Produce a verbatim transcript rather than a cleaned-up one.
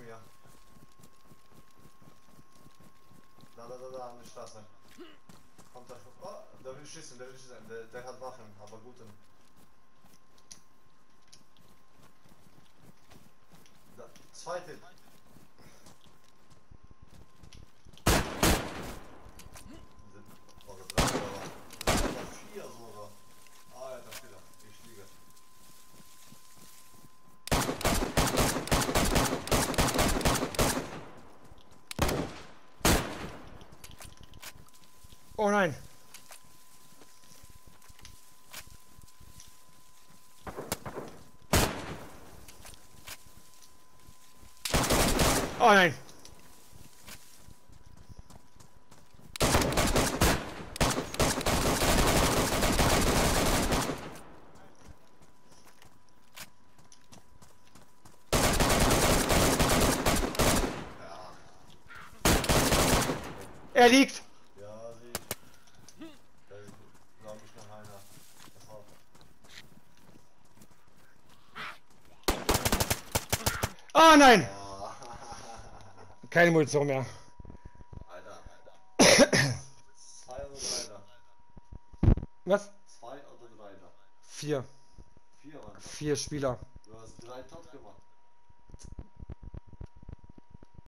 mir. Da, da, da, da, an die Straße. Kommt da schon. Oh, der will schießen, der will schießen. Der, der hat Waffen, aber guten. Da, zweite. Oder drei, oder vier sogar. Ah, ja, da steht er. Ich fliege. Oh nein! Oh nein! Ja. Er liegt! Ja, sie. Da ist, glaube ich, noch einer. Das war. Oh nein! Oh. Keine Munition mehr. Alter. Zwei oder drei da? Was? Zwei oder drei da? Vier. Vier waren das. Vier Spieler. Du hast drei tot gemacht.